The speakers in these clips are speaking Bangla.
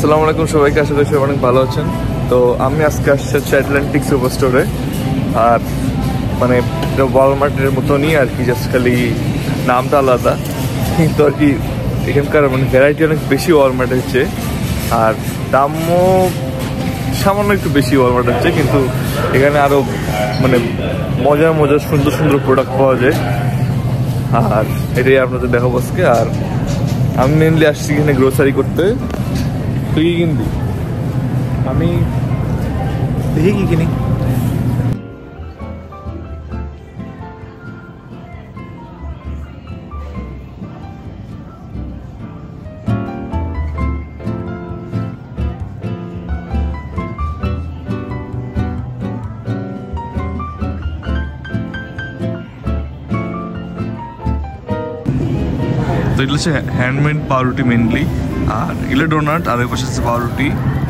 আসসালামু আলাইকুম সবাইকে, আশা করি সবাই অনেক ভালো আছেন। তো আমি আজকে আসছি হচ্ছে আটলান্টিক সুপারস্টোরে। আর মানে ওয়ালমার্টের মতনই আর কি, জাস্ট খালি নামটা আলাদা, কিন্তু আর কি এখানকার মানে ভ্যারাইটি অনেক বেশি ওয়ালমার্ট হচ্ছে, আর দামও সামান্য একটু বেশি ওয়ালমার্ট হচ্ছে, কিন্তু এখানে আরও মানে মজার মজার সুন্দর সুন্দর প্রোডাক্ট পাওয়া যায়। আর এটাই আপনাদের দেখাবো আজকে। আর আমি মেনলি আসছি এখানে গ্রোসারি করতে। তুই কি কিনবি? আমি দেখি কি কিনি। তো এগুলো হচ্ছে হ্যান্ডমেড পাউরুটি মেনলি, আর এগুলো ডোনাট, আর ওই পাশে হচ্ছে পাউরুটি।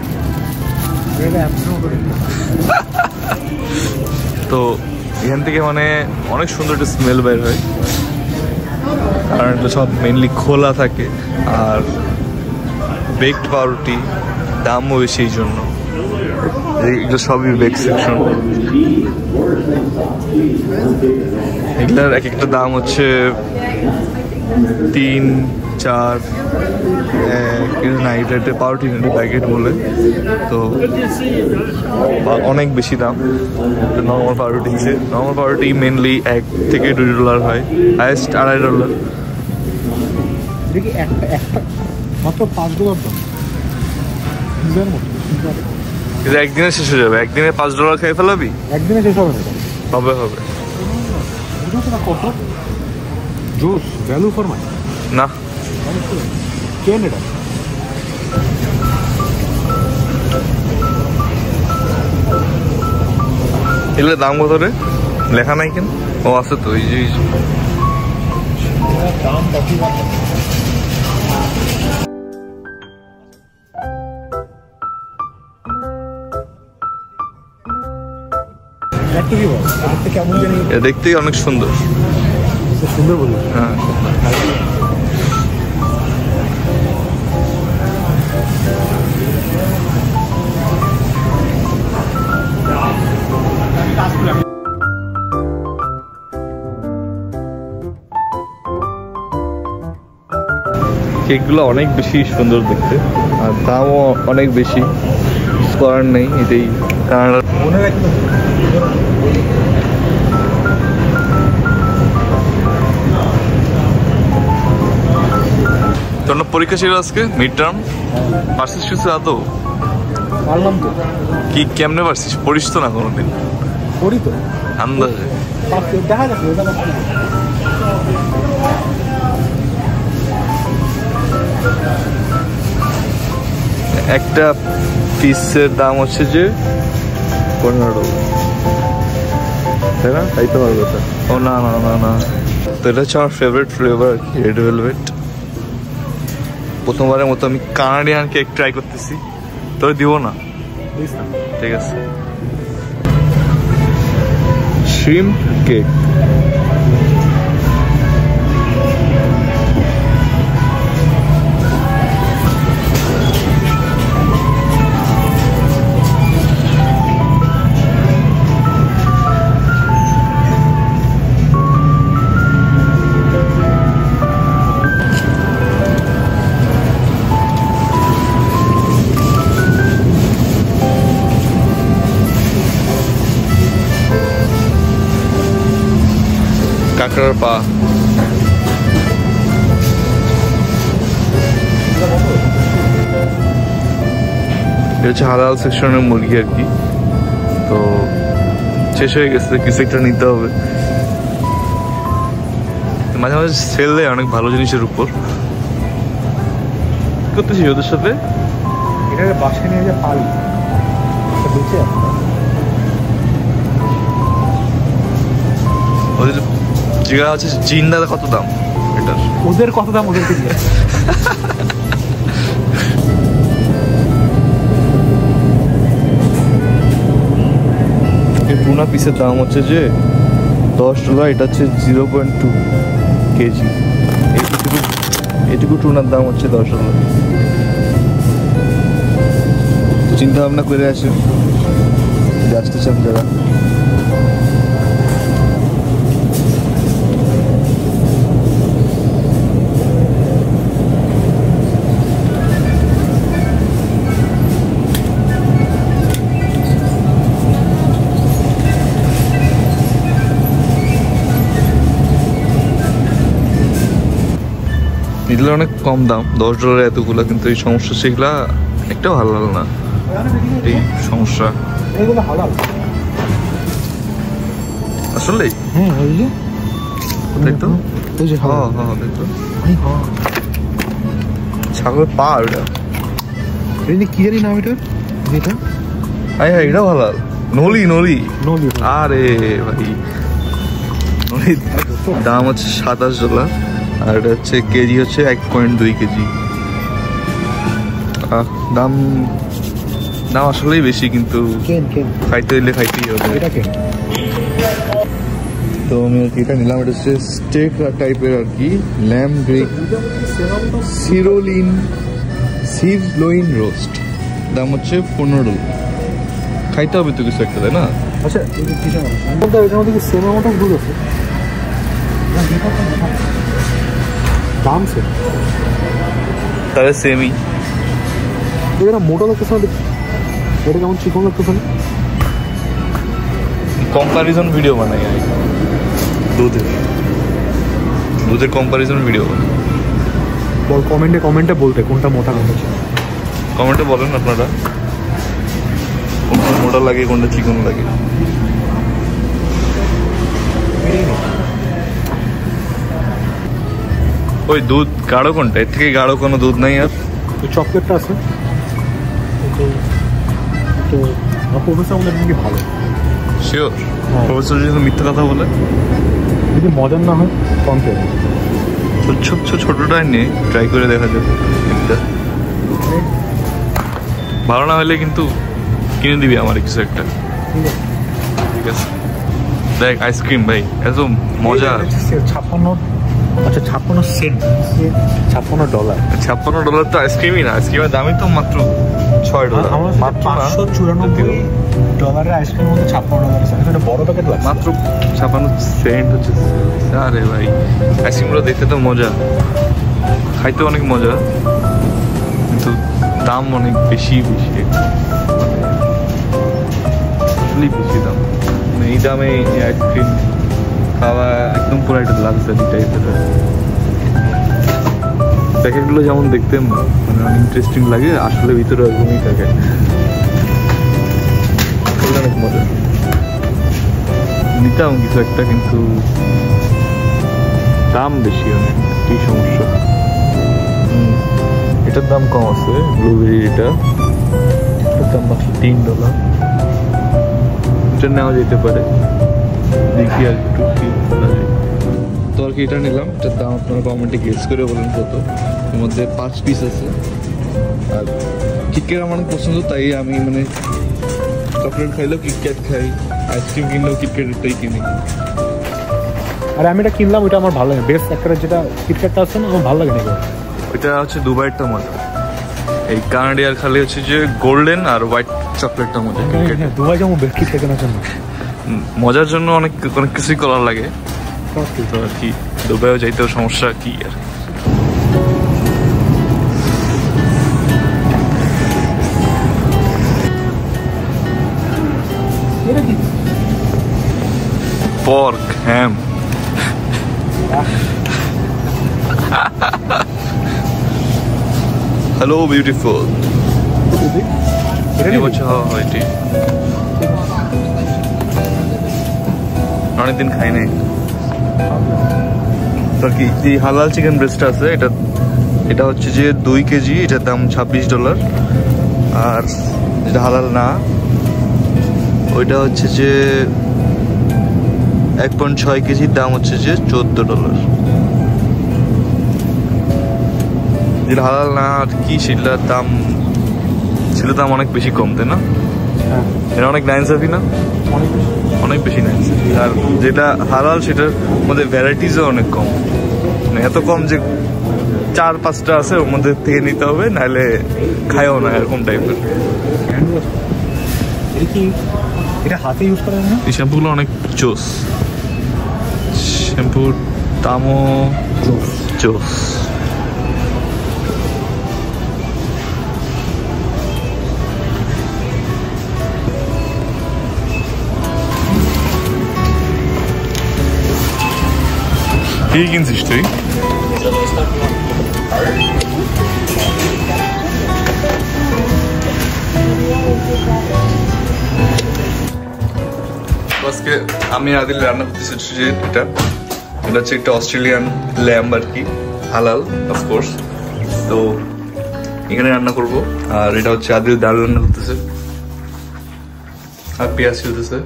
তো এখান থেকে মানে অনেক সুন্দর একটা স্মেল বের হয়, কারণ এগুলো সব মেনলি খোলা থাকে। আর বেকড পাউরুটি, দামও বেশি, এই জন্য এগুলো সবই বেক সেকশন। এগুলার এক একটা দাম হচ্ছে 3-4 না, এটা পাউরুটি প্যাকেট বলে, তো অনেক বেশি দাম। নর্মাল পাউরুটি হচ্ছে, নর্মাল পাউরুটি মেনলি $1 থেকে $2 হয়, হাইয়েস্ট $2.5। দেখি একটা মাত্র $5 দাম, কিন্তু একদিনে শেষ হয়ে যাবে। একদিনে $5 খেয়ে ফেলাবি? একদিনে শেষ হবে না? হবে হবে। কত জুস ভ্যালু ফর মানি না, কেন এটা? এগুলোর দাম কত রে? লেখা নাই কেন? ও আছে তো, এই যে দাম কেমন জানি দেখতেই অনেক সুন্দর। সুন্দর বলি। হ্যাঁ, কেকগুলো অনেক বেশি সুন্দর দেখতে, আর দামও অনেক বেশি। করার নেই, এটাই কানাডা। মনে রাখি তোর না পরীক্ষা ছিল আজকে, মিড টার্ম? পারছিস কিছু আদৌ? পারলাম তো। কি কেমনে পারছিস? পড়িস তো না কোনোদিন? পড়ি তো আন্দাজে। দেখা যাচ্ছে একটা পিসের দাম হচ্ছে যে $15, তাই না? তাই তো পারবে তো। ও না না না না, তো এটা হচ্ছে আমার ফেভারিট ফ্লেভার আর কি, রেড ভেলভেট। প্রথমবারের মতো আমি কানাডিয়ান কেক ট্রাই করতেছি, তোর দিব না? ঠিক আছে। শ্রিম্প কেক, কাঁকড়ার পা। এটা হচ্ছে হালাল সেকশনের মুরগি আর কি। তো শেষ হয়ে গেছে, কিছু একটা নিতে হবে। মাঝে মাঝে সেল দেয় অনেক ভালো জিনিসের উপর। কি করতেছিস ওদের সাথে? এটাকে বাসায় নিয়ে যা পারি বেঁচে ওদের জিগা আছে জিন্দা, কত দাম এটার? ওদের কত দাম ওদেরকে দিয়ে। এই টুনা পিসের দাম হচ্ছে যে $10, এটা হচ্ছে 0.2 কেজি। এটুকু টুনার দাম হচ্ছে $10। চিন্তা ভাবনা করে আসে আসতে চান যারা। এগুলো অনেক কম দাম, $10 এতগুলো, কিন্তু এই সমস্যা সেগুলা একটাও হালাল না। এই সমস্যা এগুলো হালাল আসলে। দেখতো ছাগলের পা ওটা কি জানি নাম এটা, হ্যাঁ এটাও হালাল। নলি নলি নলি, আরে ভাই নলির দাম হচ্ছে $27 আর এটা হচ্ছে কেজি হচ্ছে 1.2 কেজি। দাম দাম আসলেই বেশি, কিন্তু খাইতে হইলে খাইতেই হবে। তো আমি আর কি এটা নিলাম, এটা হচ্ছে স্টেক টাইপের আর কি, ল্যাম গ্রেক সিরলোইন রোস্ট, দাম হচ্ছে $15। খাইতে হবে তো কিছু একটা, তাই না? আচ্ছা এটার মধ্যে কি সেম অ্যামাউন্ট অফ দুধ আছে? দাম সেম, তাহলে সেমই। এটা মোটা লাগতেছে না, এটা কেমন চিকন লাগতেছে না? কম্পারিজন ভিডিও বানাই দুধের কম্পারিজন ভিডিও বানাই। বল কমেন্টে বলতে কোনটা মোটা কোনটা চিকন। কমেন্টে বলেন আপনারা কোনটা মোটা লাগে কোনটা চিকন লাগে। ওই দুধ গাঢ় কোনটা? এর থেকে গাঢ় কোনো দুধ নাই আর? চকলেটটা আছে তো প্রফেসর আমাদের নাকি ভালো। শিওর? প্রফেসর যদি মিথ্যা কথা বলে, যদি মজার না হয় কম খেয়ে ছোটটাই নিয়ে ট্রাই করে দেখা যাবে একটা। ভালো না হলে কিন্তু কিনে দিবি আমার কিছু একটা, ঠিক আছে? দেখ আইসক্রিম ভাই এত মজা। 56 সেন্ট, $56 তো আইসক্রিমই না, আইসক্রিমের দামই তো মাত্র $6। মাত্র $594 আইসক্রিম মধ্যে $56 বড় প্যাকেট লাগছে, মাত্র 56 সেন্ট হচ্ছে। আরে ভাই আইসক্রিমগুলো দেখতে তো মজা, খাইতে অনেক মজা, কিন্তু দাম অনেক বেশি বেশি, আসলেই বেশি দাম। মানে এই দামে আইসক্রিম খাওয়া একদম পুরো একটা লাক্সারি টাইপের। প্যাকেটগুলো যেমন দেখতে মানে অনেক ইন্টারেস্টিং লাগে, আসলে ভিতরে ওরকমই থাকে, অনেক মজা। নিতাম কিছু একটা, কিন্তু দাম বেশি অনেক, কি সমস্যা। এটার দাম কম আছে, ব্লুবেরি, এটার দাম মাত্র $3। এটা নেওয়া যেতে পারে, দেখি আর একটু কি বলা যায়। তো আর কি এটা নিলাম, এটার দাম আপনারা কমেন্টে গেস করে বলেন কত। এর মধ্যে 5 পিস আছে, আর কিটক্যাট আমার অনেক পছন্দ, তাই আমি মানে চকলেট খাইলেও কিটক্যাট খাই, আইসক্রিম কিনলেও কিটক্যাটেরটাই কিনি। আর আমি এটা কিনলাম, ওইটা আমার ভালো লাগে, বেস্ট একটা যেটা কিটক্যাটটা আছে না, আমার ভালো লাগে না। ওইটা হচ্ছে দুবাইয়েরটা মজা, এই কানাডিয়ার খালি হচ্ছে যে গোল্ডেন আর হোয়াইট চকলেটটা মজা। দুবাই যাবো কিটক্যাট কেনার জন্য, মজার জন্য অনেক কিছুই করার লাগে, তো আর কি দুবাইও যাইতেও সমস্যা কি আর। পর্ক হ্যাম, হ্যালো বিউটিফুল, অনেকদিন খাই নাই। তো কি এই হালাল চিকেন ব্রেস্টটা আছে, এটা হচ্ছে যে 2 কেজি, এটার দাম $26। আর যেটা হালাল না ওইটা হচ্ছে যে 1.6 কেজির দাম হচ্ছে যে $14। যেটা হালাল না আর কি সেটার দাম অনেক বেশি কম, তাই না? এটা অনেক নাইনসাফি না, অনেক বেশি নাইনসাফি। আর যেটা হালাল সেটার মধ্যে ভ্যারাইটিসও অনেক কম, মানে এত কম যে 4-5টা আছে, ওর মধ্যে থেকে নিতে হবে, নাহলে খায়ও না এরকম টাইপের। এটা হাতে ইউজ করা যায় না? এই শ্যাম্পুগুলো অনেক জোস, শ্যাম্পুর দামও জোস। কি কিনছিস তুই? আজকে আমি আদিল রান্না করতেছি যে এটা হচ্ছে একটা অস্ট্রেলিয়ান ল্যাম্ব আর কি, হালাল অফকোর্স। তো এখানে রান্না করবো, আর এটা হচ্ছে আদিল ডাল রান্না করতেছে আর পেঁয়াজ ছিলতেছে।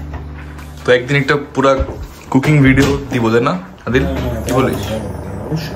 তো একদিন একটা পুরা কুকিং ভিডিও দিব না আদিল, কি বলিস?